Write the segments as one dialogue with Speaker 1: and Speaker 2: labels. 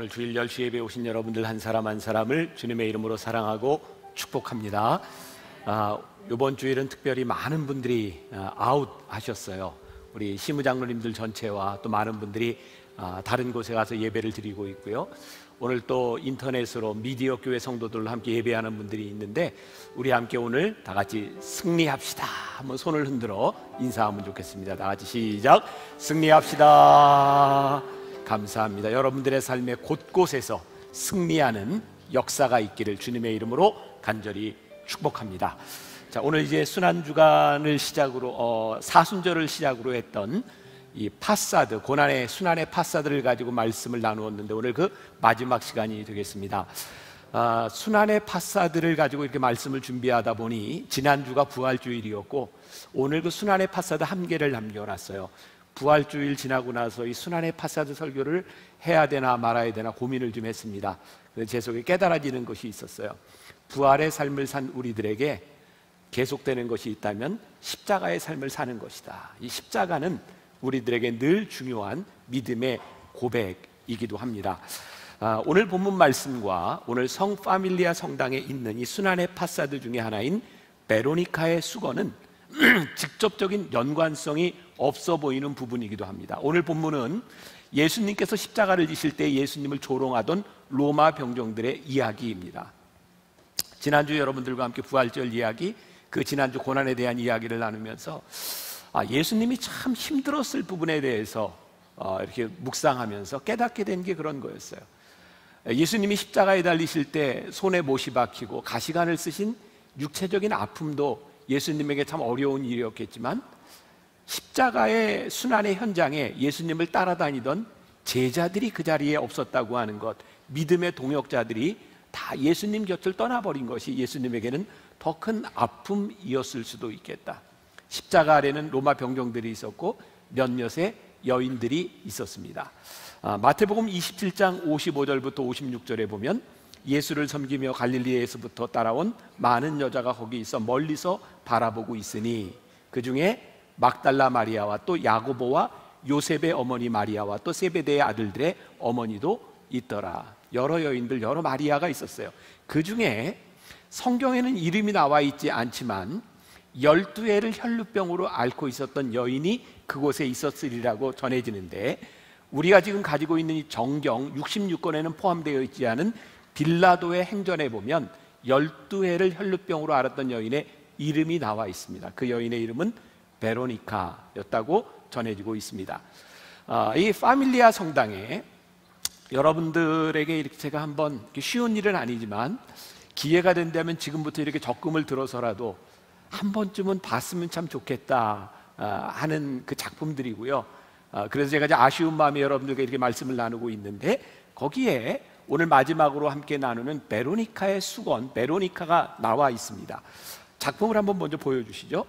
Speaker 1: 오늘 주일 10시 예배에 오신 여러분들 한 사람 한 사람을 주님의 이름으로 사랑하고 축복합니다. 이번 주일은 특별히 많은 분들이 아웃 하셨어요. 우리 시무장로님들 전체와 또 많은 분들이 다른 곳에 가서 예배를 드리고 있고요. 오늘 또 인터넷으로 미디어 교회 성도들과 함께 예배하는 분들이 있는데, 우리 함께 오늘 다 같이 승리합시다 한번 손을 흔들어 인사하면 좋겠습니다. 다 같이 시작. 승리합시다. 감사합니다. 여러분들의 삶의 곳곳에서 승리하는 역사가 있기를 주님의 이름으로 간절히 축복합니다. 자, 오늘 이제 순환주간을 시작으로 사순절을 시작으로 했던 이 파사드, 고난의 순환의 파사드를 가지고 말씀을 나누었는데, 오늘 그 마지막 시간이 되겠습니다. 순환의 파사드를 가지고 이렇게 말씀을 준비하다 보니 지난주가 부활주일이었고, 오늘 그 순환의 파사드 한 개를 남겨놨어요. 부활주일 지나고 나서 이 순환의 파사드 설교를 해야 되나 말아야 되나 고민을 좀 했습니다. 그래서 제 속에 깨달아지는 것이 있었어요. 부활의 삶을 산 우리들에게 계속되는 것이 있다면 십자가의 삶을 사는 것이다. 이 십자가는 우리들에게 늘 중요한 믿음의 고백이기도 합니다. 오늘 본문 말씀과 오늘 성 파밀리아 성당에 있는 이 순환의 파사드 중에 하나인 베로니카의 수건은 직접적인 연관성이 없어 보이는 부분이기도 합니다. 오늘 본문은 예수님께서 십자가를 지실 때 예수님을 조롱하던 로마 병정들의 이야기입니다. 지난주 여러분들과 함께 부활절 이야기, 그 지난주 고난에 대한 이야기를 나누면서 예수님이 참 힘들었을 부분에 대해서 이렇게 묵상하면서 깨닫게 된 게 그런 거였어요. 예수님이 십자가에 달리실 때 손에 못이 박히고 가시관을 쓰신 육체적인 아픔도 예수님에게 참 어려운 일이었겠지만, 십자가의 순환의 현장에 예수님을 따라다니던 제자들이 그 자리에 없었다고 하는 것, 믿음의 동역자들이 다 예수님 곁을 떠나버린 것이 예수님에게는 더 큰 아픔이었을 수도 있겠다. 십자가 아래는 로마 병정들이 있었고 몇몇의 여인들이 있었습니다. 마태복음 27장 55절부터 56절에 보면 예수를 섬기며 갈릴리에서부터 따라온 많은 여자가 거기 있어 멀리서 바라보고 있으니 그 중에 막달라 마리아와 또 야고보와 요셉의 어머니 마리아와 또 세베대의 아들들의 어머니도 있더라. 여러 여인들, 여러 마리아가 있었어요. 그 중에 성경에는 이름이 나와 있지 않지만 12회를 혈루병으로 앓고 있었던 여인이 그곳에 있었으리라고 전해지는데, 우리가 지금 가지고 있는 이 정경 66권에는 포함되어 있지 않은 빌라도의 행전에 보면 12회를 혈루병으로 앓았던 여인의 이름이 나와 있습니다. 그 여인의 이름은 베로니카였다고 전해지고 있습니다. 이 파밀리아 성당에 여러분들에게 이렇게 제가 한번, 쉬운 일은 아니지만 기회가 된다면 지금부터 이렇게 적금을 들어서라도 한 번쯤은 봤으면 참 좋겠다 하는 그 작품들이고요. 그래서 제가 이제 아쉬운 마음에 여러분들과 이렇게 말씀을 나누고 있는데, 거기에 오늘 마지막으로 함께 나누는 베로니카의 수건, 베로니카가 나와 있습니다. 작품을 한번 먼저 보여주시죠.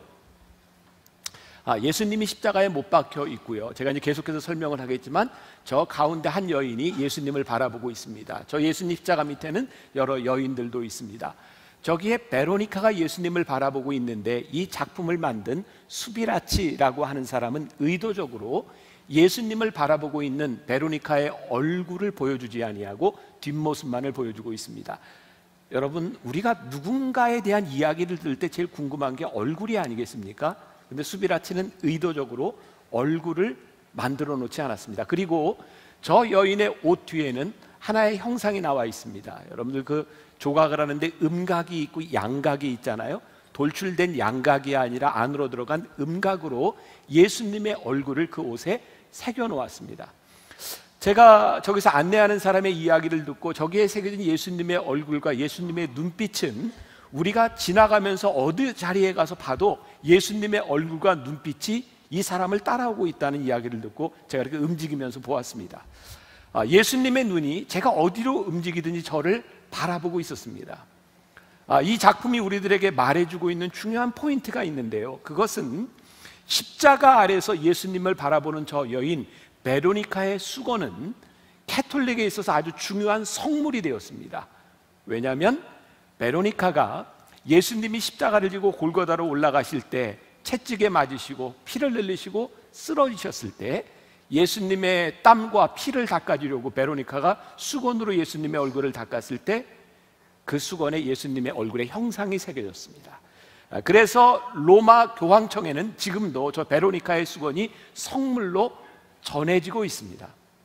Speaker 1: 예수님이 십자가에 못 박혀 있고요. 제가 이제 계속해서 설명을 하겠지만 저 가운데 한 여인이 예수님을 바라보고 있습니다. 저 예수님 십자가 밑에는 여러 여인들도 있습니다. 저기에 베로니카가 예수님을 바라보고 있는데, 이 작품을 만든 수비라치라고 하는 사람은 의도적으로 예수님을 바라보고 있는 베로니카의 얼굴을 보여주지 아니하고 뒷모습만을 보여주고 있습니다. 여러분, 우리가 누군가에 대한 이야기를 들을 때 제일 궁금한 게 얼굴이 아니겠습니까? 근데 수비라치는 의도적으로 얼굴을 만들어 놓지 않았습니다. 그리고 저 여인의 옷 뒤에는 하나의 형상이 나와 있습니다. 여러분들 그 조각을 하는데 음각이 있고 양각이 있잖아요. 돌출된 양각이 아니라 안으로 들어간 음각으로 예수님의 얼굴을 그 옷에 새겨 놓았습니다. 제가 저기서 안내하는 사람의 이야기를 듣고 저기에 새겨진 예수님의 얼굴과 예수님의 눈빛은 우리가 지나가면서 어느 자리에 가서 봐도 예수님의 얼굴과 눈빛이 이 사람을 따라오고 있다는 이야기를 듣고 제가 이렇게 움직이면서 보았습니다. 예수님의 눈이 제가 어디로 움직이든지 저를 바라보고 있었습니다. 이 작품이 우리들에게 말해주고 있는 중요한 포인트가 있는데요, 그것은 십자가 아래서 예수님을 바라보는 저 여인 베로니카의 수건은 캐톨릭에 있어서 아주 중요한 성물이 되었습니다. 왜냐하면 베로니카가 예수님이 십자가를 지고 골고다로 올라가실 때 채찍에 맞으시고 피를 흘리시고 쓰러지셨을 때 예수님의 땀과 피를 닦아주려고 베로니카가 수건으로 예수님의 얼굴을 닦았을 때 그 수건에 예수님의 얼굴의 형상이 새겨졌습니다. 그래서 로마 교황청에는 지금도 저 베로니카의 수건이 성물로 전해지고 있습니다.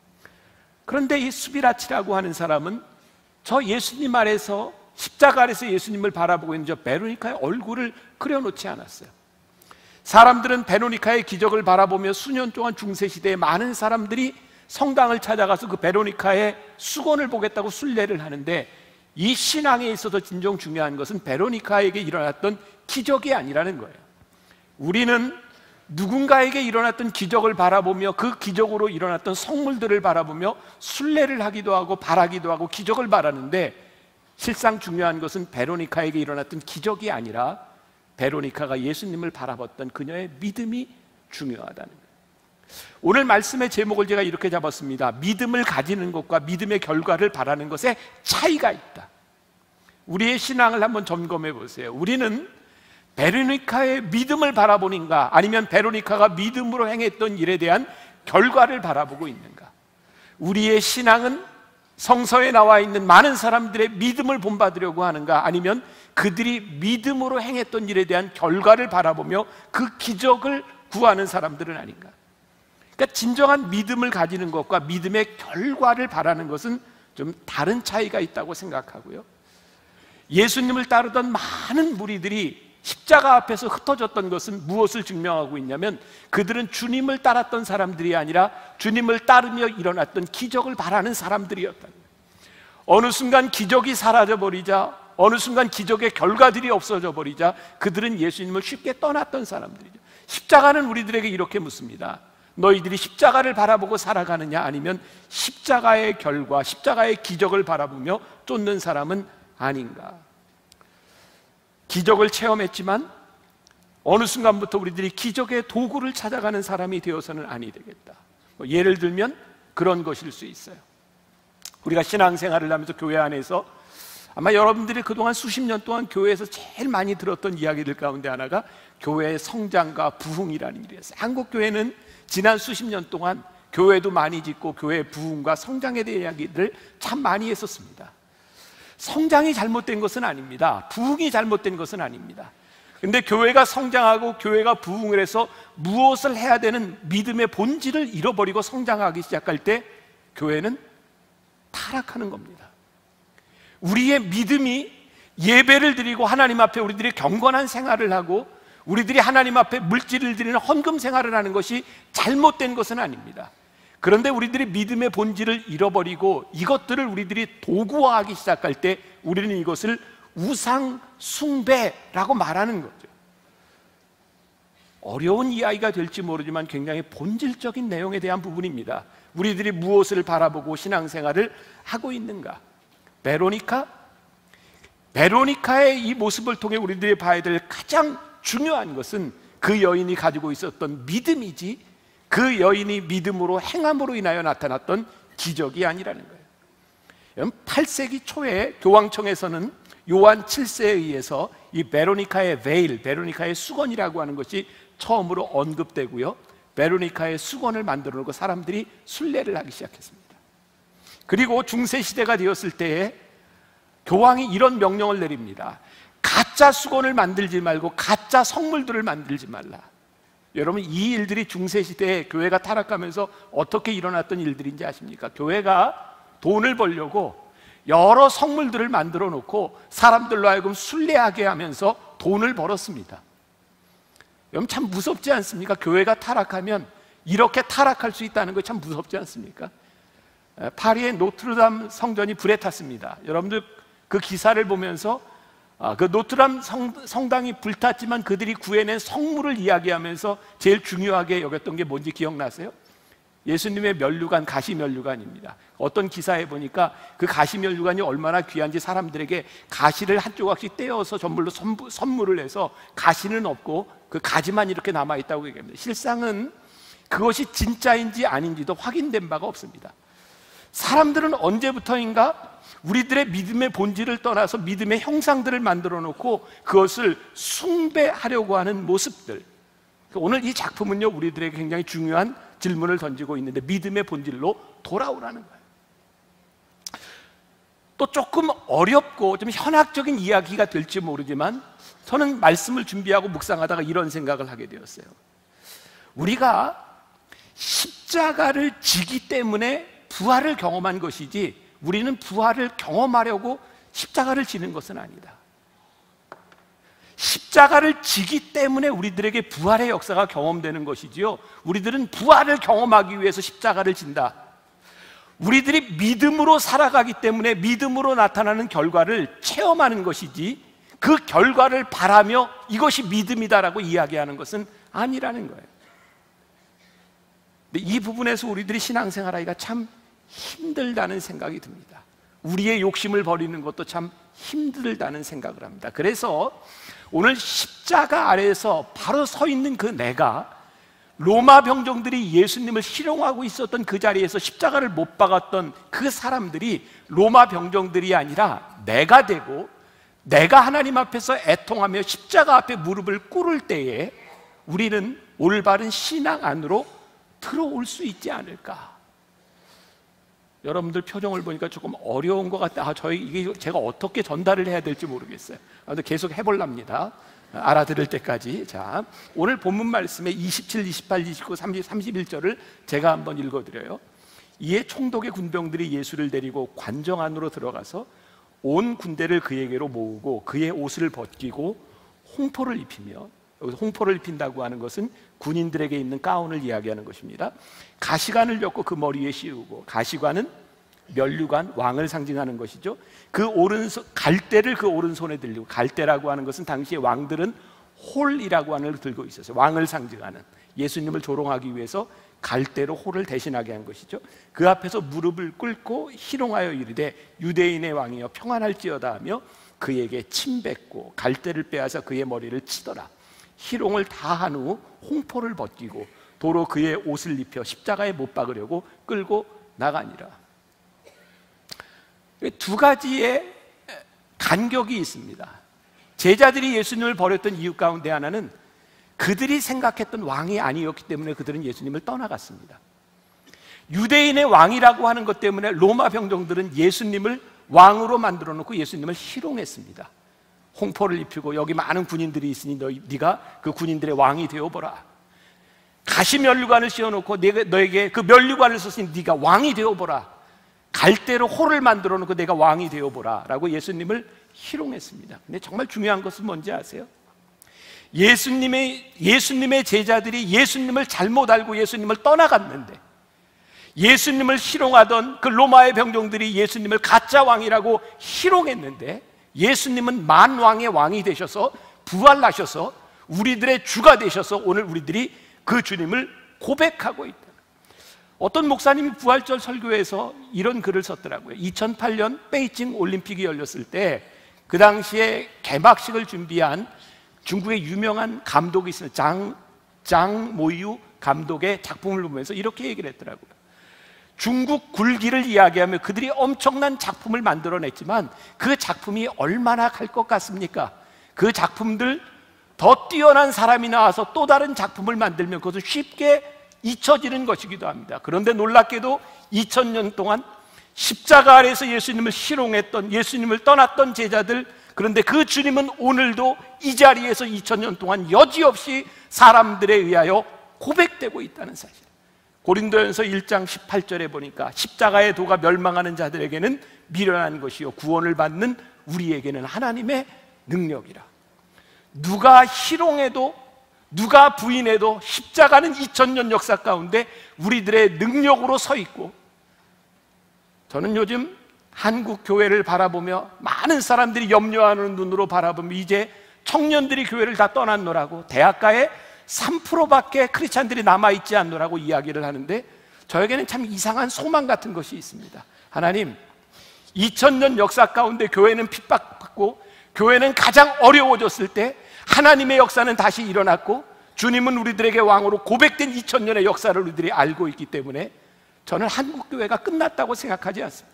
Speaker 1: 그런데 이 수비라치라고 하는 사람은 저 예수님 아래서, 십자가 아래서 예수님을 바라보고 있는 저 베로니카의 얼굴을 그려놓지 않았어요. 사람들은 베로니카의 기적을 바라보며 수년 동안 중세시대에 많은 사람들이 성당을 찾아가서 그 베로니카의 수건을 보겠다고 순례를 하는데, 이 신앙에 있어서 진정 중요한 것은 베로니카에게 일어났던 기적이 아니라는 거예요. 우리는 누군가에게 일어났던 기적을 바라보며 그 기적으로 일어났던 성물들을 바라보며 순례를 하기도 하고 바라기도 하고 기적을 바라는데, 실상 중요한 것은 베로니카에게 일어났던 기적이 아니라 베로니카가 예수님을 바라봤던 그녀의 믿음이 중요하다는 거예요. 오늘 말씀의 제목을 제가 이렇게 잡았습니다. 믿음을 가지는 것과 믿음의 결과를 바라는 것에 차이가 있다. 우리의 신앙을 한번 점검해 보세요. 우리는 베로니카의 믿음을 바라보는가, 아니면 베로니카가 믿음으로 행했던 일에 대한 결과를 바라보고 있는가? 우리의 신앙은 성서에 나와 있는 많은 사람들의 믿음을 본받으려고 하는가, 아니면 그들이 믿음으로 행했던 일에 대한 결과를 바라보며 그 기적을 구하는 사람들은 아닌가? 그러니까 진정한 믿음을 가지는 것과 믿음의 결과를 바라는 것은 좀 다른 차이가 있다고 생각하고요. 예수님을 따르던 많은 무리들이 십자가 앞에서 흩어졌던 것은 무엇을 증명하고 있냐면, 그들은 주님을 따랐던 사람들이 아니라 주님을 따르며 일어났던 기적을 바라는 사람들이었다는 거예요. 어느 순간 기적이 사라져버리자, 어느 순간 기적의 결과들이 없어져 버리자 그들은 예수님을 쉽게 떠났던 사람들이죠. 십자가는 우리들에게 이렇게 묻습니다. 너희들이 십자가를 바라보고 살아가느냐, 아니면 십자가의 결과, 십자가의 기적을 바라보며 쫓는 사람은 아닌가? 기적을 체험했지만 어느 순간부터 우리들이 기적의 도구를 찾아가는 사람이 되어서는 아니 되겠다. 예를 들면 그런 것일 수 있어요. 우리가 신앙생활을 하면서 교회 안에서 아마 여러분들이 그동안 수십 년 동안 교회에서 제일 많이 들었던 이야기들 가운데 하나가 교회의 성장과 부흥이라는 일이었어요. 한국 교회는 지난 수십 년 동안 교회도 많이 짓고 교회의 부흥과 성장에 대한 이야기들을 참 많이 했었습니다. 성장이 잘못된 것은 아닙니다. 부흥이 잘못된 것은 아닙니다. 근데 교회가 성장하고 교회가 부흥을 해서 무엇을 해야 되는 믿음의 본질을 잃어버리고 성장하기 시작할 때 교회는 타락하는 겁니다. 우리의 믿음이 예배를 드리고 하나님 앞에 우리들이 경건한 생활을 하고 우리들이 하나님 앞에 물질을 드리는 헌금 생활을 하는 것이 잘못된 것은 아닙니다. 그런데 우리들이 믿음의 본질을 잃어버리고 이것들을 우리들이 도구화하기 시작할 때 우리는 이것을 우상 숭배라고 말하는 거죠. 어려운 이야기가 될지 모르지만 굉장히 본질적인 내용에 대한 부분입니다. 우리들이 무엇을 바라보고 신앙생활을 하고 있는가? 베로니카의 이 모습을 통해 우리들이 봐야 될 가장 중요한 것은 그 여인이 가지고 있었던 믿음이지, 그 여인이 믿음으로 행함으로 인하여 나타났던 기적이 아니라는 거예요. 8세기 초에 교황청에서는 요한 7세에 의해서 이 베로니카의 베일, 베로니카의 수건이라고 하는 것이 처음으로 언급되고요, 베로니카의 수건을 만들어 놓고 사람들이 순례를 하기 시작했습니다. 그리고 중세시대가 되었을 때에 교황이 이런 명령을 내립니다. 가짜 수건을 만들지 말고 가짜 성물들을 만들지 말라. 여러분, 이 일들이 중세시대에 교회가 타락하면서 어떻게 일어났던 일들인지 아십니까? 교회가 돈을 벌려고 여러 성물들을 만들어 놓고 사람들로 하여금 순례하게 하면서 돈을 벌었습니다. 여러분, 참 무섭지 않습니까? 교회가 타락하면 이렇게 타락할 수 있다는 거 참 무섭지 않습니까? 파리의 노트르담 성전이 불에 탔습니다. 여러분들 그 기사를 보면서 그 노트르담 성당이 불탔지만 그들이 구해낸 성물을 이야기하면서 제일 중요하게 여겼던 게 뭔지 기억나세요? 예수님의 면류관, 가시면류관입니다. 어떤 기사에 보니까 그 가시면류관이 얼마나 귀한지 사람들에게 가시를 한 조각씩 떼어서 전물로 선물을 해서 가시는 없고 그 가지만 이렇게 남아있다고 얘기합니다. 실상은 그것이 진짜인지 아닌지도 확인된 바가 없습니다. 사람들은 언제부터인가 우리들의 믿음의 본질을 떠나서 믿음의 형상들을 만들어 놓고 그것을 숭배하려고 하는 모습들. 오늘 이 작품은요, 우리들에게 굉장히 중요한 질문을 던지고 있는데 믿음의 본질로 돌아오라는 거예요. 또 조금 어렵고 좀 현학적인 이야기가 될지 모르지만 저는 말씀을 준비하고 묵상하다가 이런 생각을 하게 되었어요. 우리가 십자가를 지기 때문에 부활을 경험한 것이지 우리는 부활을 경험하려고 십자가를 지는 것은 아니다. 십자가를 지기 때문에 우리들에게 부활의 역사가 경험되는 것이지요, 우리들은 부활을 경험하기 위해서 십자가를 진다. 우리들이 믿음으로 살아가기 때문에 믿음으로 나타나는 결과를 체험하는 것이지 그 결과를 바라며 이것이 믿음이다라고 이야기하는 것은 아니라는 거예요. 근데 이 부분에서 우리들이 신앙생활하기가 참 힘들다는 생각이 듭니다. 우리의 욕심을 버리는 것도 참 힘들다는 생각을 합니다. 그래서 오늘 십자가 아래에서 바로 서 있는 그 내가, 로마 병정들이 예수님을 희롱하고 있었던 그 자리에서 십자가를 못 박았던 그 사람들이 로마 병정들이 아니라 내가 되고, 내가 하나님 앞에서 애통하며 십자가 앞에 무릎을 꿇을 때에 우리는 올바른 신앙 안으로 들어올 수 있지 않을까. 여러분들 표정을 보니까 조금 어려운 것 같다. 이게 제가 어떻게 전달을 해야 될지 모르겠어요. 근데 계속 해볼랍니다. 알아들을 때까지. 자, 오늘 본문 말씀의 27, 28, 29, 30, 31절을 제가 한번 읽어드려요. 이에 총독의 군병들이 예수를 데리고 관정 안으로 들어가서 온 군대를 그에게로 모으고 그의 옷을 벗기고 홍포를 입히며, 여기서 홍포를 입힌다고 하는 것은 군인들에게 입는 가운을 이야기하는 것입니다. 가시관을 엮고 그 머리에 씌우고, 가시관은 면류관, 왕을 상징하는 것이죠. 그 오른손, 갈대를 그 오른손에 들리고, 갈대라고 하는 것은 당시에 왕들은 홀이라고 하는 걸 들고 있었어요. 왕을 상징하는, 예수님을 조롱하기 위해서 갈대로 홀을 대신하게 한 것이죠. 그 앞에서 무릎을 꿇고 희롱하여 이르되 유대인의 왕이여 평안할지어다 하며 그에게 침 뱉고 갈대를 빼앗아 그의 머리를 치더라. 희롱을 다 한 후 홍포를 벗기고 도로 그의 옷을 입혀 십자가에 못 박으려고 끌고 나가니라. 두 가지의 간격이 있습니다. 제자들이 예수님을 버렸던 이유 가운데 하나는 그들이 생각했던 왕이 아니었기 때문에 그들은 예수님을 떠나갔습니다. 유대인의 왕이라고 하는 것 때문에 로마 병정들은 예수님을 왕으로 만들어 놓고 예수님을 희롱했습니다. 홍포를 입히고 여기 많은 군인들이 있으니 네가 그 군인들의 왕이 되어보라. 가시면류관을 씌워놓고 너에게 그 면류관을 썼으니 네가 왕이 되어보라. 갈대로 홀을 만들어 놓고 내가 왕이 되어보라 라고 예수님을 희롱했습니다. 근데 정말 중요한 것은 뭔지 아세요? 예수님의 제자들이 예수님을 잘못 알고 예수님을 떠나갔는데, 예수님을 희롱하던 그 로마의 병정들이 예수님을 가짜 왕이라고 희롱했는데, 예수님은 만왕의 왕이 되셔서 부활하셔서 우리들의 주가 되셔서 오늘 우리들이 그 주님을 고백하고 있다. 어떤 목사님이 부활절 설교에서 이런 글을 썼더라고요. 2008년 베이징 올림픽이 열렸을 때 그 당시에 개막식을 준비한 중국의 유명한 감독이 있어요. 장모유 감독의 작품을 보면서 이렇게 얘기를 했더라고요. 중국 굴기를 이야기하며 그들이 엄청난 작품을 만들어냈지만 그 작품이 얼마나 갈 것 같습니까? 그 작품들 더 뛰어난 사람이 나와서 또 다른 작품을 만들면 그것은 쉽게 잊혀지는 것이기도 합니다. 그런데 놀랍게도 2000년 동안 십자가 아래에서 예수님을 희롱했던, 예수님을 떠났던 제자들, 그런데 그 주님은 오늘도 이 자리에서 2000년 동안 여지없이 사람들에 의하여 고백되고 있다는 사실. 고린도전서 1장 18절에 보니까 십자가의 도가 멸망하는 자들에게는 미련한 것이요 구원을 받는 우리에게는 하나님의 능력이라. 누가 희롱해도 누가 부인해도 십자가는 2000년 역사 가운데 우리들의 능력으로 서 있고, 저는 요즘 한국 교회를 바라보며 많은 사람들이 염려하는 눈으로 바라보며 이제 청년들이 교회를 다 떠났노라고, 대학가에 3%밖에 크리스찬들이 남아있지 않노라고 이야기를 하는데 저에게는 참 이상한 소망 같은 것이 있습니다. 하나님, 2000년 역사 가운데 교회는 핍박받고 교회는 가장 어려워졌을 때 하나님의 역사는 다시 일어났고 주님은 우리들에게 왕으로 고백된 2000년의 역사를 우리들이 알고 있기 때문에 저는 한국교회가 끝났다고 생각하지 않습니다.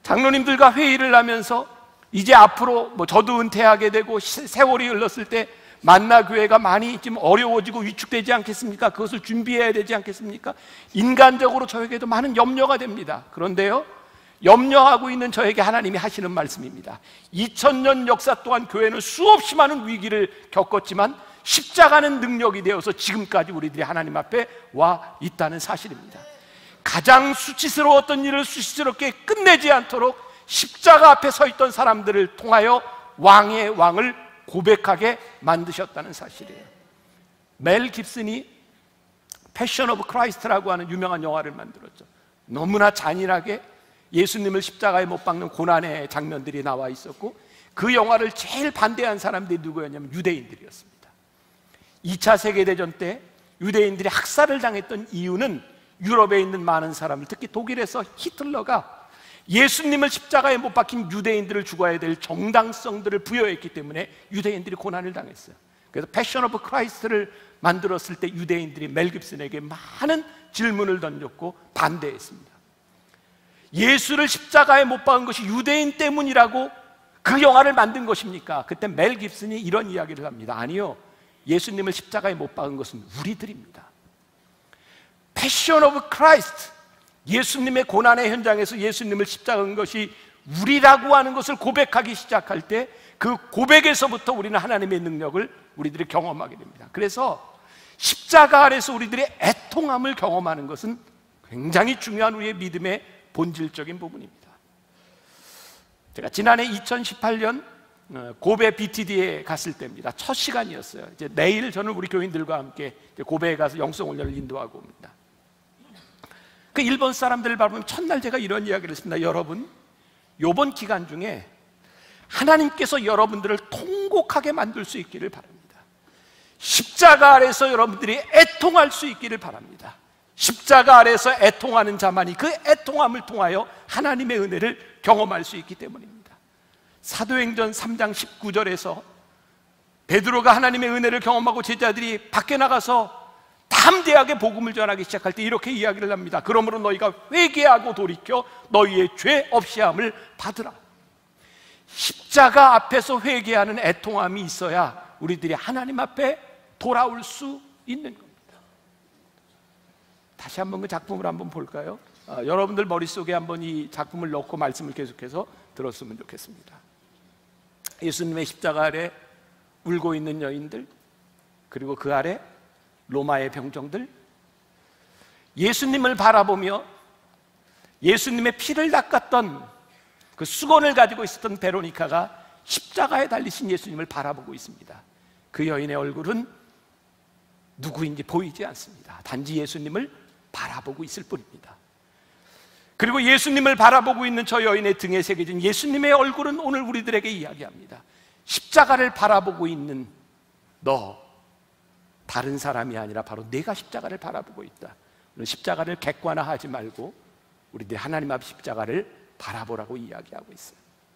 Speaker 1: 장로님들과 회의를 하면서 이제 앞으로 저도 은퇴하게 되고 세월이 흘렀을 때 만나교회가 많이 지금 어려워지고 위축되지 않겠습니까? 그것을 준비해야 되지 않겠습니까? 인간적으로 저에게도 많은 염려가 됩니다. 그런데요, 염려하고 있는 저에게 하나님이 하시는 말씀입니다. 2000년 역사 동안 교회는 수없이 많은 위기를 겪었지만 십자가는 능력이 되어서 지금까지 우리들이 하나님 앞에 와 있다는 사실입니다. 가장 수치스러웠던 일을 수치스럽게 끝내지 않도록 십자가 앞에 서 있던 사람들을 통하여 왕의 왕을 고백하게 만드셨다는 사실이에요. 멜 깁슨이 패션 오브 크라이스트라고 하는 유명한 영화를 만들었죠. 너무나 잔인하게 예수님을 십자가에 못 박는 고난의 장면들이 나와 있었고, 그 영화를 제일 반대한 사람들이 누구였냐면 유대인들이었습니다. 2차 세계대전 때 유대인들이 학살을 당했던 이유는 유럽에 있는 많은 사람들, 특히 독일에서 히틀러가 예수님을 십자가에 못 박힌 유대인들을 죽어야 될 정당성들을 부여했기 때문에 유대인들이 고난을 당했어요. 그래서 패션 오브 크라이스트를 만들었을 때 유대인들이 멜 깁슨에게 많은 질문을 던졌고 반대했습니다. 예수를 십자가에 못 박은 것이 유대인 때문이라고 그 영화를 만든 것입니까? 그때 멜 깁슨이 이런 이야기를 합니다. 아니요, 예수님을 십자가에 못 박은 것은 우리들입니다. 패션 오브 크라이스트, 예수님의 고난의 현장에서 예수님을 십자가한 것이 우리라고 하는 것을 고백하기 시작할 때 그 고백에서부터 우리는 하나님의 능력을 우리들이 경험하게 됩니다. 그래서 십자가 아래서 우리들의 애통함을 경험하는 것은 굉장히 중요한 우리의 믿음의 본질적인 부분입니다. 제가 지난해 2018년 고베 BTD에 갔을 때입니다. 첫 시간이었어요. 이제 내일 저는 우리 교인들과 함께 고베에 가서 영성훈련을 인도하고 옵니다. 그 일본 사람들을 바라보면 첫날 제가 이런 이야기를 했습니다. 여러분, 이번 기간 중에 하나님께서 여러분들을 통곡하게 만들 수 있기를 바랍니다. 십자가 아래서 여러분들이 애통할 수 있기를 바랍니다. 십자가 아래서 애통하는 자만이 그 애통함을 통하여 하나님의 은혜를 경험할 수 있기 때문입니다. 사도행전 3장 19절에서 베드로가 하나님의 은혜를 경험하고 제자들이 밖에 나가서 담대하게 복음을 전하기 시작할 때 이렇게 이야기를 합니다. 그러므로 너희가 회개하고 돌이켜 너희의 죄 없이함을 받으라. 십자가 앞에서 회개하는 애통함이 있어야 우리들이 하나님 앞에 돌아올 수 있는 겁니다. 다시 한번 그 작품을 한번 볼까요? 여러분들 머릿속에 한번 이 작품을 넣고 말씀을 계속해서 들었으면 좋겠습니다. 예수님의 십자가 아래 울고 있는 여인들, 그리고 그 아래 로마의 병정들, 예수님을 바라보며 예수님의 피를 닦았던 그 수건을 가지고 있었던 베로니카가 십자가에 달리신 예수님을 바라보고 있습니다. 그 여인의 얼굴은 누구인지 보이지 않습니다. 단지 예수님을 바라보고 있을 뿐입니다. 그리고 예수님을 바라보고 있는 저 여인의 등에 새겨진 예수님의 얼굴은 오늘 우리들에게 이야기합니다. 십자가를 바라보고 있는 너, 다른 사람이 아니라 바로 내가 십자가를 바라보고 있다. 십자가를 객관화하지 말고 우리들이 하나님 앞 십자가를 바라보라고 이야기하고 있어요.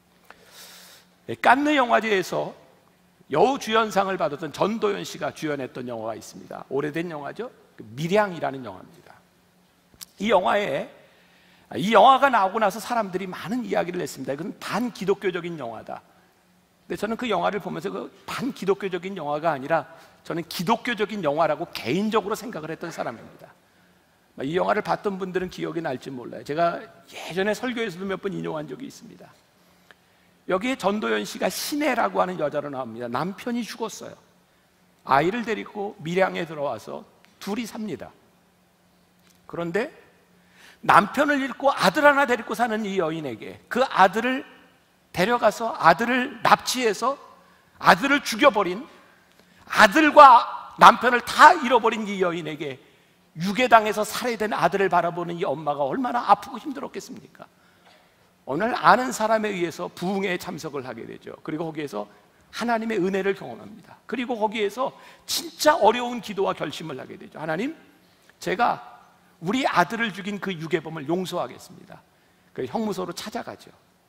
Speaker 1: 칸느 영화제에서 여우주연상을 받았던 전도연 씨가 주연했던 영화가 있습니다. 오래된 영화죠. 밀양이라는 영화입니다. 이 영화가 나오고 나서 사람들이 많은 이야기를 했습니다. 이건 반기독교적인 영화다. 근데 저는 그 영화를 보면서 그 반기독교적인 영화가 아니라 저는 기독교적인 영화라고 개인적으로 생각을 했던 사람입니다. 이 영화를 봤던 분들은 기억이 날지 몰라요. 제가 예전에 설교에서도 몇 번 인용한 적이 있습니다. 여기에 전도연 씨가 신혜라고 하는 여자로 나옵니다. 남편이 죽었어요. 아이를 데리고 밀양에 들어와서 둘이 삽니다. 그런데 남편을 잃고 아들 하나 데리고 사는 이 여인에게 그 아들을 데려가서 아들을 납치해서 아들을 죽여버린, 아들과 남편을 다 잃어버린 이 여인에게 유괴당해서 살해된 아들을 바라보는 이 엄마가 얼마나 아프고 힘들었겠습니까? 어느 날 아는 사람에 의해서 부흥회에 참석을 하게 되죠. 그리고 거기에서 하나님의 은혜를 경험합니다. 그리고 거기에서 진짜 어려운 기도와 결심을 하게 되죠. 하나님, 제가 우리 아들을 죽인 그 유괴범을 용서하겠습니다. 그 형무소로 찾아가죠.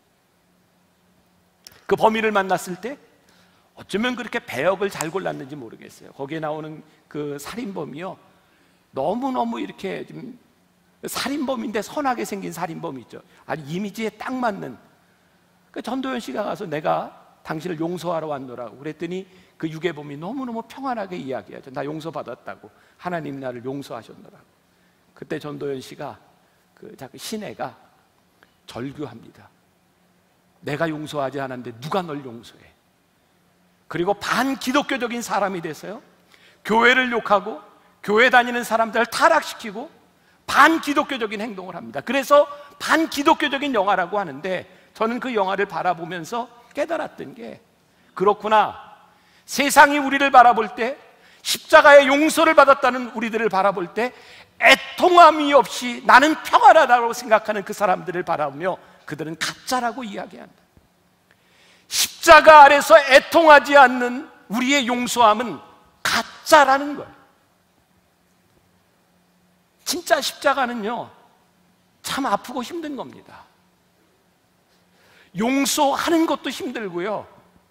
Speaker 1: 그 범인을 만났을 때 어쩌면 그렇게 배역을 잘 골랐는지 모르겠어요. 거기에 나오는 그 살인범이요, 너무너무 이렇게 좀 살인범인데 선하게 생긴 살인범이 있죠. 아주 이미지에 딱 맞는. 그 전도연 씨가 가서 내가 당신을 용서하러 왔노라고 그랬더니 그 유괴범이 너무너무 평안하게 이야기하죠. 나 용서받았다고, 하나님 나를 용서하셨노라고. 그때 전도연 씨가 그 시내가 절규합니다. 내가 용서하지 않았는데 누가 널 용서해? 그리고 반기독교적인 사람이 돼서요, 교회를 욕하고 교회 다니는 사람들을 타락시키고 반기독교적인 행동을 합니다. 그래서 반기독교적인 영화라고 하는데, 저는 그 영화를 바라보면서 깨달았던 게, 그렇구나, 세상이 우리를 바라볼 때, 십자가의 용서를 받았다는 우리들을 바라볼 때 애통함이 없이 나는 평안하다고 생각하는 그 사람들을 바라보며 그들은 가짜라고 이야기한다. 십자가 아래서 애통하지 않는 우리의 용서함은 가짜라는 거예요. 진짜 십자가는요, 참 아프고 힘든 겁니다. 용서하는 것도 힘들고요,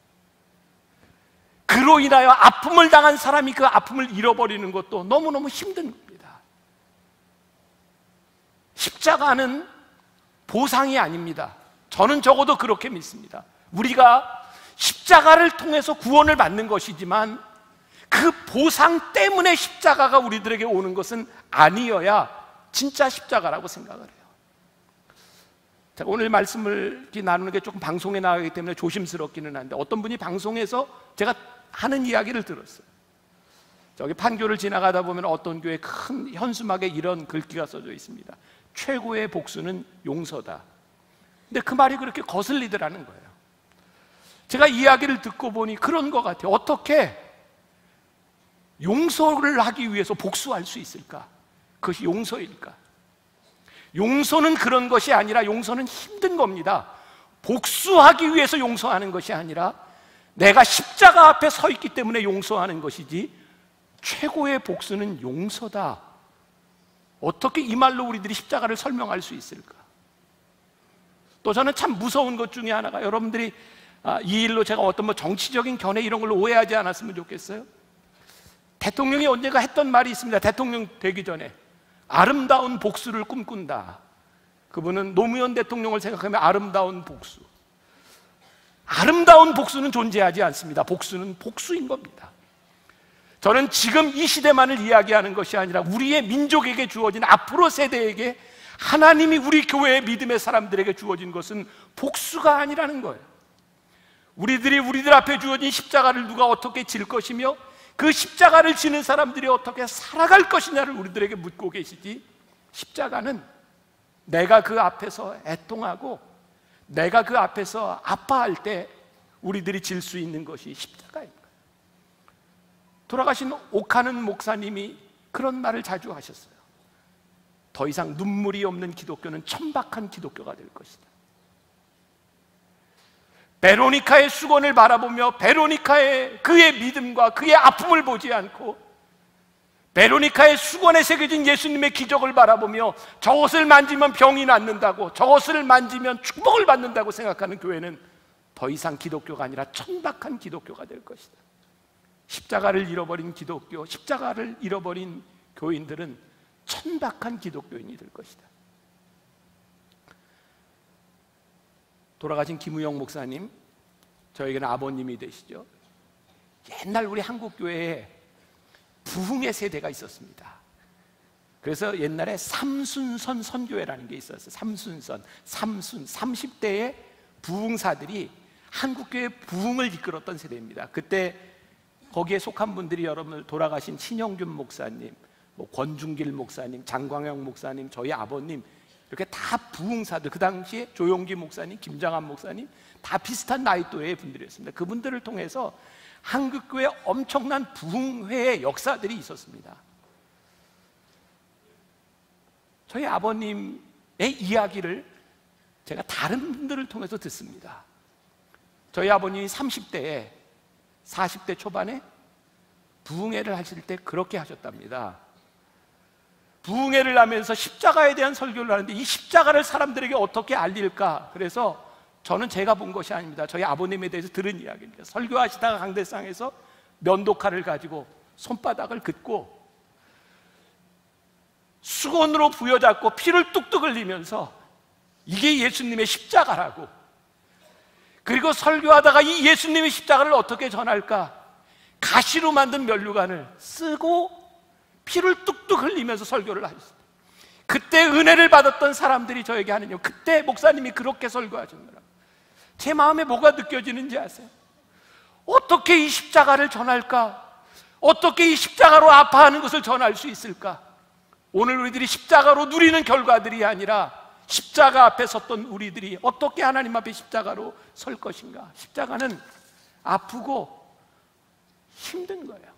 Speaker 1: 그로 인하여 아픔을 당한 사람이 그 아픔을 잃어버리는 것도 너무너무 힘든 겁니다. 십자가는 보상이 아닙니다. 저는 적어도 그렇게 믿습니다. 우리가 십자가를 통해서 구원을 받는 것이지만 그 보상 때문에 십자가가 우리들에게 오는 것은 아니어야 진짜 십자가라고 생각을 해요. 자, 오늘 말씀을 나누는 게 조금 방송에 나가기 때문에 조심스럽기는 한데, 어떤 분이 방송에서 제가 하는 이야기를 들었어요. 저기 판교를 지나가다 보면 어떤 교회 큰 현수막에 이런 글귀가 써져 있습니다. 최고의 복수는 용서다. 근데 그 말이 그렇게 거슬리더라는 거예요. 제가 이야기를 듣고 보니 그런 것 같아요. 어떻게 용서를 하기 위해서 복수할 수 있을까? 그것이 용서일까? 용서는 그런 것이 아니라, 용서는 힘든 겁니다. 복수하기 위해서 용서하는 것이 아니라 내가 십자가 앞에 서 있기 때문에 용서하는 것이지, 최고의 복수는 용서다. 어떻게 이 말로 우리들이 십자가를 설명할 수 있을까? 또 저는 참 무서운 것 중에 하나가, 여러분들이 이 일로 제가 어떤 정치적인 견해 이런 걸로 오해하지 않았으면 좋겠어요. 대통령이 언젠가 했던 말이 있습니다. 대통령 되기 전에 아름다운 복수를 꿈꾼다. 그분은 노무현 대통령을 생각하면 아름다운 복수. 아름다운 복수는 존재하지 않습니다. 복수는 복수인 겁니다. 저는 지금 이 시대만을 이야기하는 것이 아니라 우리의 민족에게 주어진, 앞으로 세대에게, 하나님이 우리 교회의 믿음의 사람들에게 주어진 것은 복수가 아니라는 거예요. 우리들이 우리들 앞에 주어진 십자가를 누가 어떻게 질 것이며 그 십자가를 지는 사람들이 어떻게 살아갈 것이냐를 우리들에게 묻고 계시지, 십자가는 내가 그 앞에서 애통하고 내가 그 앞에서 아파할 때 우리들이 질 수 있는 것이 십자가입니다. 돌아가신 옥하는 목사님이 그런 말을 자주 하셨어요. 더 이상 눈물이 없는 기독교는 천박한 기독교가 될 것이다. 베로니카의 수건을 바라보며 베로니카의 그의 믿음과 그의 아픔을 보지 않고, 베로니카의 수건에 새겨진 예수님의 기적을 바라보며 저것을 만지면 병이 낫는다고, 저것을 만지면 축복을 받는다고 생각하는 교회는 더 이상 기독교가 아니라 천박한 기독교가 될 것이다. 십자가를 잃어버린 기독교, 십자가를 잃어버린 교인들은 천박한 기독교인이 될 것이다. 돌아가신 김우영 목사님, 저에게는 아버님이 되시죠. 옛날 우리 한국교회에 부흥의 세대가 있었습니다. 그래서 옛날에 삼순선 선교회라는 게 있었어요. 삼순선, 30대의 부흥사들이 한국교회 부흥을 이끌었던 세대입니다. 그때 거기에 속한 분들이 여러분 돌아가신 신영균 목사님, 권중길 목사님, 장광영 목사님, 저희 아버님, 이렇게 다 부흥사들, 그 당시에 조용기 목사님, 김장한 목사님, 다 비슷한 나이 또래의 분들이었습니다. 그분들을 통해서 한국교회에 엄청난 부흥회의 역사들이 있었습니다. 저희 아버님의 이야기를 제가 다른 분들을 통해서 듣습니다. 저희 아버님이 30대에 40대 초반에 부흥회를 하실 때 그렇게 하셨답니다. 부흥회를 하면서 십자가에 대한 설교를 하는데 이 십자가를 사람들에게 어떻게 알릴까? 그래서 저는 제가 본 것이 아닙니다. 저희 아버님에 대해서 들은 이야기입니다. 설교하시다가 강대상에서 면도칼을 가지고 손바닥을 긋고 수건으로 부여잡고 피를 뚝뚝 흘리면서 이게 예수님의 십자가라고, 그리고 설교하다가 이 예수님의 십자가를 어떻게 전할까? 가시로 만든 면류관을 쓰고 피를 뚝뚝 흘리면서 설교를 하셨어요. 그때 은혜를 받았던 사람들이 저에게 하는 요, 그때 목사님이 그렇게 설교하셨더라고요. 제 마음에 뭐가 느껴지는지 아세요? 어떻게 이 십자가를 전할까? 어떻게 이 십자가로 아파하는 것을 전할 수 있을까? 오늘 우리들이 십자가로 누리는 결과들이 아니라 십자가 앞에 섰던 우리들이 어떻게 하나님 앞에 십자가로 설 것인가? 십자가는 아프고 힘든 거예요.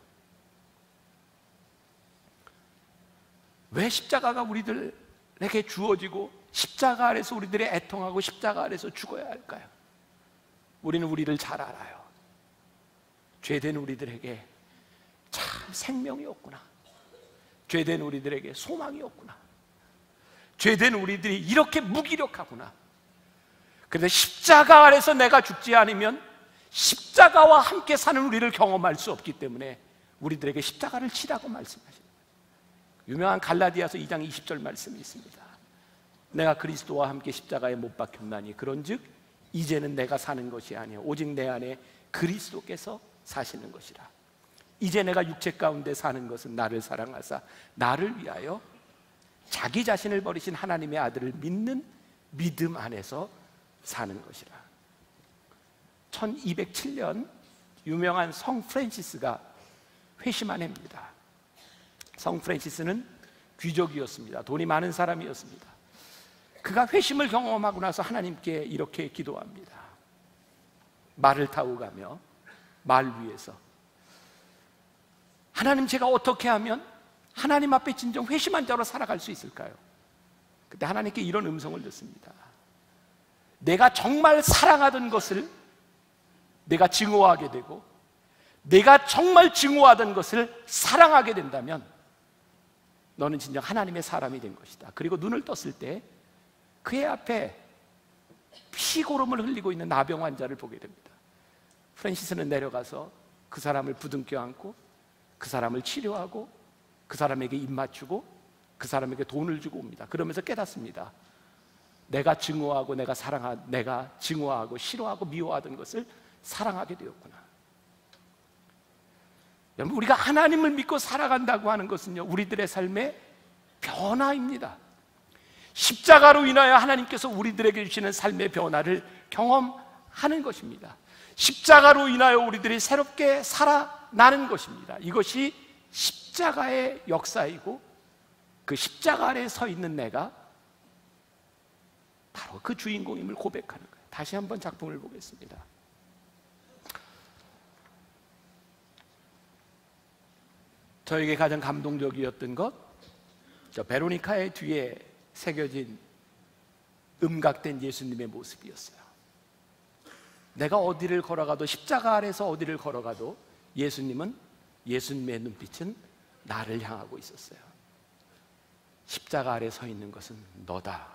Speaker 1: 왜 십자가가 우리들에게 주어지고 십자가 아래서 우리들이 애통하고 십자가 아래서 죽어야 할까요? 우리는 우리를 잘 알아요. 죄된 우리들에게 참 생명이 없구나. 죄된 우리들에게 소망이 없구나. 죄된 우리들이 이렇게 무기력하구나. 그런데 십자가 아래서 내가 죽지 않으면 십자가와 함께 사는 우리를 경험할 수 없기 때문에 우리들에게 십자가를 치라고 말씀하십니다. 유명한 갈라디아서 2장 20절 말씀이 있습니다. 내가 그리스도와 함께 십자가에 못 박혔나니 그런즉 이제는 내가 사는 것이 아니요 오직 내 안에 그리스도께서 사시는 것이라. 이제 내가 육체 가운데 사는 것은 나를 사랑하사 나를 위하여 자기 자신을 버리신 하나님의 아들을 믿는 믿음 안에서 사는 것이라. 1207년 유명한 성 프란시스가 회심한 해입니다. 성 프란시스는 귀족이었습니다. 돈이 많은 사람이었습니다. 그가 회심을 경험하고 나서 하나님께 이렇게 기도합니다. 말을 타고 가며 말 위에서 하나님, 제가 어떻게 하면 하나님 앞에 진정 회심한 자로 살아갈 수 있을까요? 그때 하나님께 이런 음성을 듣습니다. 내가 정말 사랑하던 것을 내가 증오하게 되고 내가 정말 증오하던 것을 사랑하게 된다면 너는 진정 하나님의 사람이 된 것이다. 그리고 눈을 떴을 때 그의 앞에 피고름을 흘리고 있는 나병 환자를 보게 됩니다. 프란시스는 내려가서 그 사람을 부둥켜 안고 그 사람을 치료하고 그 사람에게 입 맞추고 그 사람에게 돈을 주고 옵니다. 그러면서 깨닫습니다. 내가 증오하고 내가 증오하고 싫어하고 미워하던 것을 사랑하게 되었구나. 여러분, 우리가 하나님을 믿고 살아간다고 하는 것은요, 우리들의 삶의 변화입니다. 십자가로 인하여 하나님께서 우리들에게 주시는 삶의 변화를 경험하는 것입니다. 십자가로 인하여 우리들이 새롭게 살아나는 것입니다. 이것이 십자가의 역사이고 그 십자가 아래에 서 있는 내가 바로 그 주인공임을 고백하는 거예요. 다시 한번 작품을 보겠습니다. 저에게 가장 감동적이었던 것, 저 베로니카의 뒤에 새겨진 음각된 예수님의 모습이었어요. 내가 어디를 걸어가도, 십자가 아래서 어디를 걸어가도 예수님의 눈빛은 나를 향하고 있었어요. 십자가 아래 서 있는 것은 너다.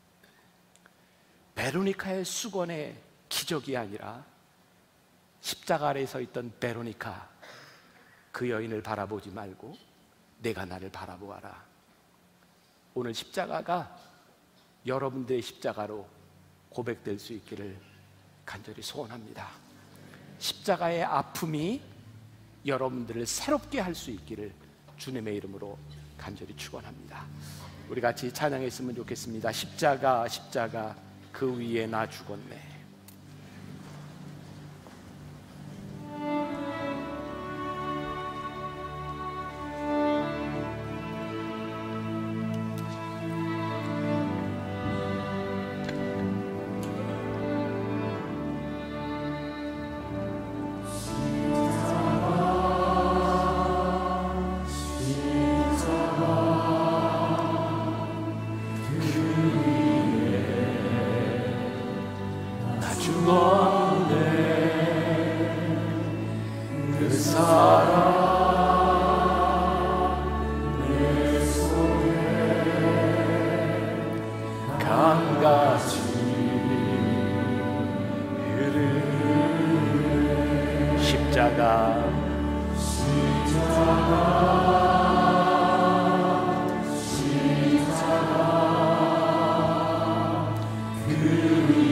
Speaker 1: 베로니카의 수건의 기적이 아니라 십자가 아래에 서 있던 베로니카, 그 여인을 바라보지 말고 내가 나를 바라보아라. 오늘 십자가가 여러분들의 십자가로 고백될 수 있기를 간절히 소원합니다. 십자가의 아픔이 여러분들을 새롭게 할 수 있기를 주님의 이름으로 간절히 축원합니다. 우리 같이 찬양했으면 좋겠습니다. 십자가 십자가 그 위에 나 죽었네.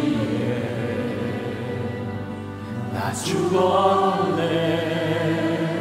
Speaker 2: 죽었네.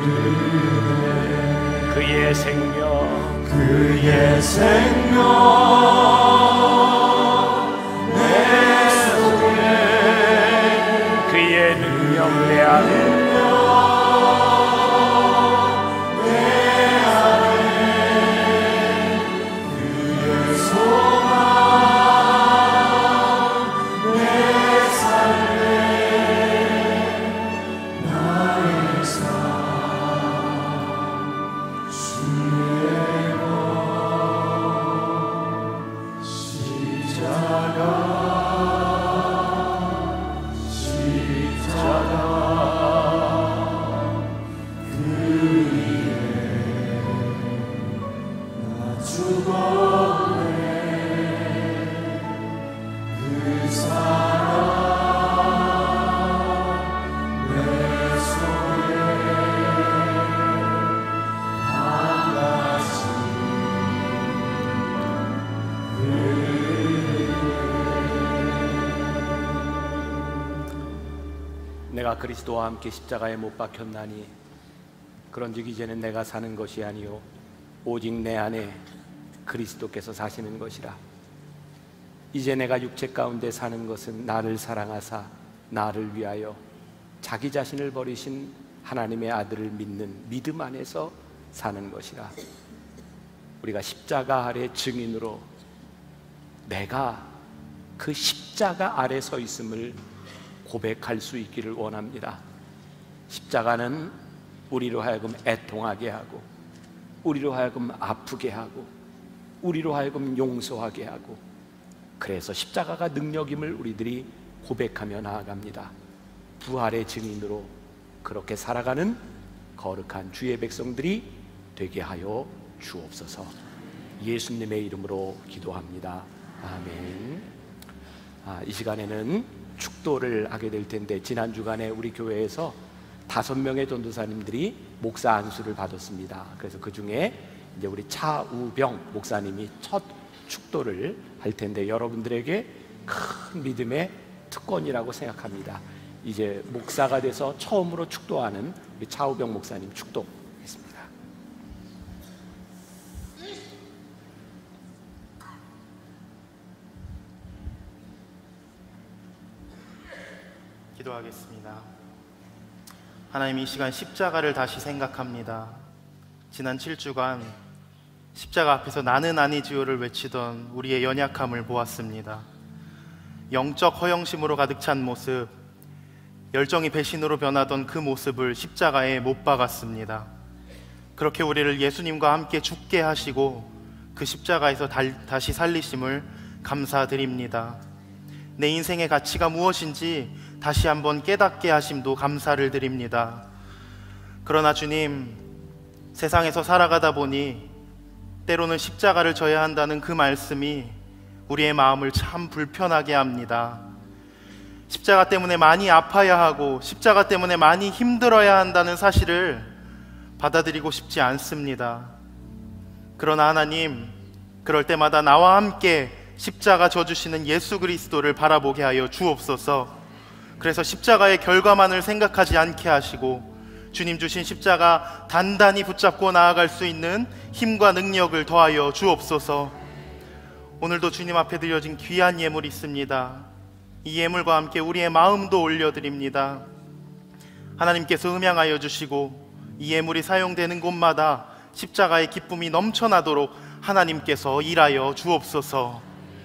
Speaker 1: 그의 생명
Speaker 2: 내 속에
Speaker 1: 그의 능력 내 안에 내가 그리스도와 함께 십자가에 못 박혔나니 그런즉 이제는 내가 사는 것이 아니요 오직 내 안에 그리스도께서 사시는 것이라. 이제 내가 육체 가운데 사는 것은 나를 사랑하사 나를 위하여 자기 자신을 버리신 하나님의 아들을 믿는 믿음 안에서 사는 것이라. 우리가 십자가 아래 증인으로 내가 그 십자가 아래 서 있음을 고백할 수 있기를 원합니다. 십자가는 우리로 하여금 애통하게 하고, 우리로 하여금 아프게 하고, 우리로 하여금 용서하게 하고, 그래서 십자가가 능력임을 우리들이 고백하며 나아갑니다. 부활의 증인으로 그렇게 살아가는 거룩한 주의 백성들이 되게 하여 주옵소서. 예수님의 이름으로 기도합니다. 아멘. 이 시간에는 축도를 하게 될 텐데, 지난 주간에 우리 교회에서 5명의 전도사님들이 목사 안수를 받았습니다. 그래서 그 중에 이제 우리 차우병 목사님이 첫 축도를 할 텐데, 여러분들에게 큰 믿음의 특권이라고 생각합니다. 이제 목사가 돼서 처음으로 축도하는 우리 차우병 목사님 축도했습니다.
Speaker 2: 기도하겠습니다. 하나님, 이 시간 십자가를 다시 생각합니다. 지난 7주간 십자가 앞에서 나는 아니지요를 외치던 우리의 연약함을 보았습니다. 영적 허영심으로 가득 찬 모습, 열정이 배신으로 변하던 그 모습을 십자가에 못 박았습니다. 그렇게 우리를 예수님과 함께 죽게 하시고 그 십자가에서 다시 살리심을 감사드립니다. 내 인생의 가치가 무엇인지 다시 한번 깨닫게 하심도 감사를 드립니다. 그러나 주님, 세상에서 살아가다 보니 때로는 십자가를 져야 한다는 그 말씀이 우리의 마음을 참 불편하게 합니다. 십자가 때문에 많이 아파야 하고 십자가 때문에 많이 힘들어야 한다는 사실을 받아들이고 싶지 않습니다. 그러나 하나님, 그럴 때마다 나와 함께 십자가 져주시는 예수 그리스도를 바라보게 하여 주옵소서. 그래서 십자가의 결과만을 생각하지 않게 하시고 주님 주신 십자가 단단히 붙잡고 나아갈 수 있는 힘과 능력을 더하여 주옵소서. 오늘도 주님 앞에 드려진 귀한 예물이 있습니다. 이 예물과 함께 우리의 마음도 올려드립니다. 하나님께서 음양하여 주시고 이 예물이 사용되는 곳마다 십자가의 기쁨이 넘쳐나도록 하나님께서 일하여 주옵소서.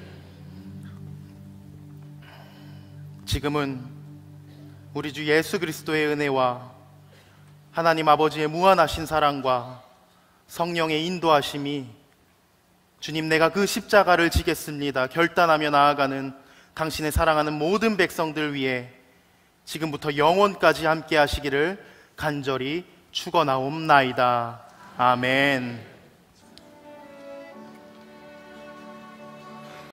Speaker 2: 지금은 우리 주 예수 그리스도의 은혜와 하나님 아버지의 무한하신 사랑과 성령의 인도하심이 주님, 내가 그 십자가를 지겠습니다 결단하며 나아가는 당신의 사랑하는 모든 백성들 위해 지금부터 영원까지 함께 하시기를 간절히 축원하옵나이다. 아멘.